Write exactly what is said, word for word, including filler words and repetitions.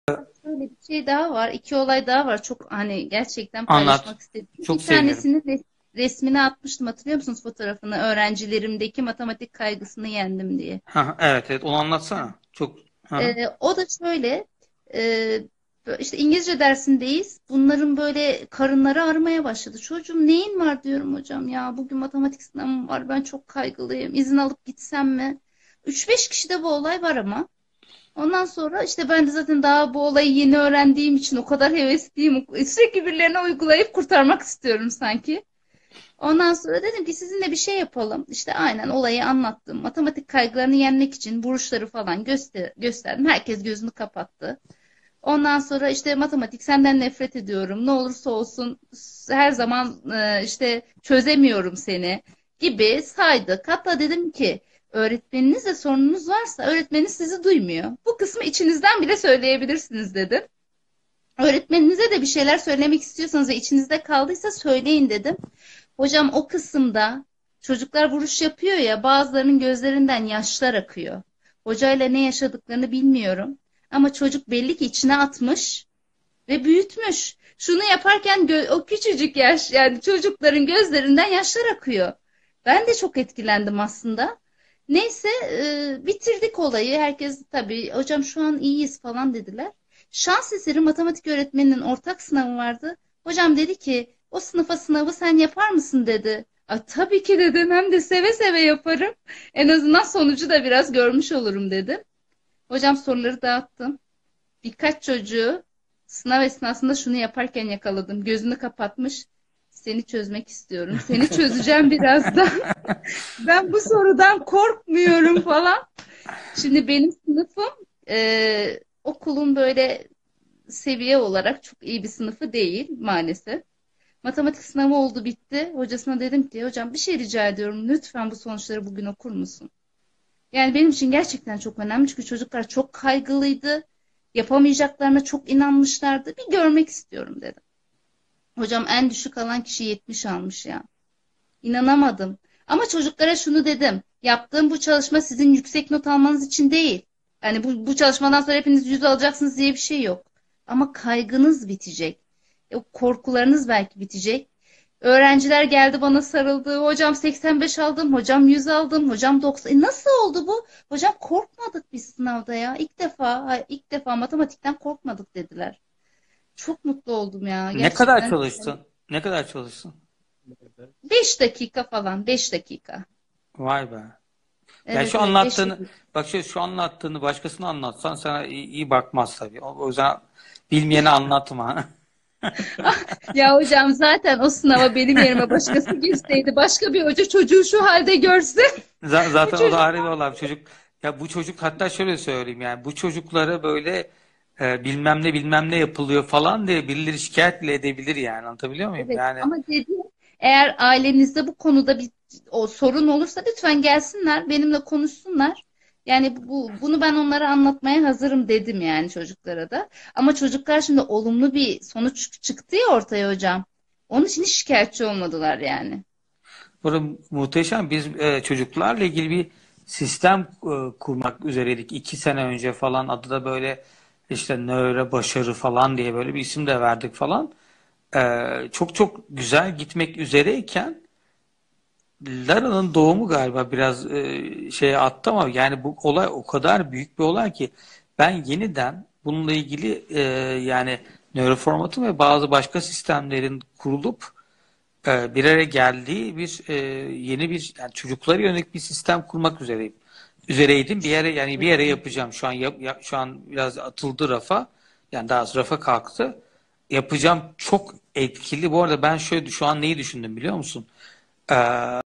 Şöyle bir şey daha var. İki olay daha var. Çok hani gerçekten Anlat. paylaşmak istedim. Çok Bir sevinirim. tanesini res- resmini atmıştım. Hatırlıyor musunuz fotoğrafını? Öğrencilerimdeki matematik kaygısını yendim diye. Ha, evet evet onu anlatsana. Çok ha. Ee, o da şöyle e, bö- işte İngilizce dersindeyiz. Bunların böyle karınları ağrımaya başladı. Çocuğum neyin var diyorum hocam ya. Bugün matematik sınavım var. Ben çok kaygılıyım. İzin alıp gitsem mi? Üç beş kişide bu olay var ama. Ondan sonra işte ben de zaten daha bu olayı yeni öğrendiğim için o kadar hevesliyim. Sürekli birilerine uygulayıp kurtarmak istiyorum sanki. Ondan sonra dedim ki sizinle bir şey yapalım. İşte aynen olayı anlattım. Matematik kaygılarını yenmek için burçları falan göster gösterdim. Herkes gözünü kapattı. Ondan sonra işte matematik senden nefret ediyorum. Ne olursa olsun her zaman e, işte çözemiyorum seni gibi saydık. Hatta dedim ki öğretmeninizle sorununuz varsa öğretmeniniz sizi duymuyor. Bu kısmı içinizden bile söyleyebilirsiniz dedim. Öğretmeninize de bir şeyler söylemek istiyorsanız ve içinizde kaldıysa söyleyin dedim. Hocam o kısımda çocuklar vuruş yapıyor ya bazılarının gözlerinden yaşlar akıyor. Hocayla ne yaşadıklarını bilmiyorum. Ama çocuk belli ki içine atmış ve büyütmüş. Şunu yaparken gö- o küçücük yaş yani çocukların gözlerinden yaşlar akıyor. Ben de çok etkilendim aslında. Neyse e, bitirdik olayı. Herkes tabii hocam şu an iyiyiz falan dediler. Şans eseri matematik öğretmeninin ortak sınavı vardı. Hocam dedi ki o sınıfa sınavı sen yapar mısın dedi. A, tabii ki dedim hem de seve seve yaparım. En azından sonucu da biraz görmüş olurum dedim. Hocam soruları dağıttım. Birkaç çocuğu sınav esnasında şunu yaparken yakaladım. Gözünü kapatmış. Seni çözmek istiyorum. Seni çözeceğim birazdan. Ben bu sorudan korkmuyorum falan. Şimdi benim sınıfım e, okulun böyle seviye olarak çok iyi bir sınıfı değil maalesef. Matematik sınavı oldu bitti. Hocasına dedim ki hocam bir şey rica ediyorum. Lütfen bu sonuçları bugün okur musun? Yani benim için gerçekten çok önemli çünkü çocuklar çok kaygılıydı. Yapamayacaklarına çok inanmışlardı. Bir görmek istiyorum dedim. Hocam en düşük alan kişi yetmiş almış ya. İnanamadım. Ama çocuklara şunu dedim. Yaptığım bu çalışma sizin yüksek not almanız için değil. Yani bu, bu çalışmadan sonra hepiniz yüz alacaksınız diye bir şey yok. Ama kaygınız bitecek. O korkularınız belki bitecek. Öğrenciler geldi bana sarıldı. Hocam seksen beş aldım, hocam yüz aldım, hocam doksan. E nasıl oldu bu? Hocam korkmadık biz sınavda ya. İlk defa, ilk defa matematikten korkmadık dediler. Çok mutlu oldum ya. Ne kadar Gerçekten çalıştın? Ne kadar çalıştın? beş dakika falan, beş dakika. Vay be. Ya Evet şu evet beş anlattığını dakika. bak şu, şu anlattığını başkasına anlatsan sana iyi, iyi bakmaz tabii. O, o yüzden bilmeyene anlatma. Ya hocam zaten o sınava benim yerime başkası girseydi başka bir hoca çocuğu şu halde görse Z- bu Zaten o da çocuk ayrı bir olay. Bu çocuk ya bu çocuk hatta şöyle söyleyeyim yani bu çocuklara böyle e, bilmem ne bilmem ne yapılıyor falan diye birileri şikayet bile edebilir yani. Anlatabiliyor muyum? evet Yani ama dediğim eğer ailenizde bu konuda bir o sorun olursa lütfen gelsinler benimle konuşsunlar. Yani bu bunu ben onlara anlatmaya hazırım dedim yani çocuklara da. Ama çocuklar şimdi olumlu bir sonuç çıktı ya ortaya hocam. Onun için hiç şikayetçi olmadılar yani. burada muhteşem biz e, çocuklarla ilgili bir sistem e, kurmak üzereydik. İki sene önce falan adı da böyle işte nöro başarı falan diye böyle bir isim de verdik falan. E, çok çok güzel gitmek üzereyken Lara'nın doğumu galiba biraz e, şeye attı ama yani bu olay o kadar büyük bir olay ki ben yeniden bununla ilgili e, yani nöroformatın ve bazı başka sistemlerin kurulup e, bir araya geldiği bir e, yeni bir yani çocuklara yönelik bir sistem kurmak üzereyim. Üzereydim bir yere yani bir yere yapacağım. Şu an yap, ya- şu an biraz atıldı rafa. Yani daha az rafa kalktı. Yapacağım çok etkili. Bu arada ben şöyle şu an neyi düşündüm biliyor musun? Ee,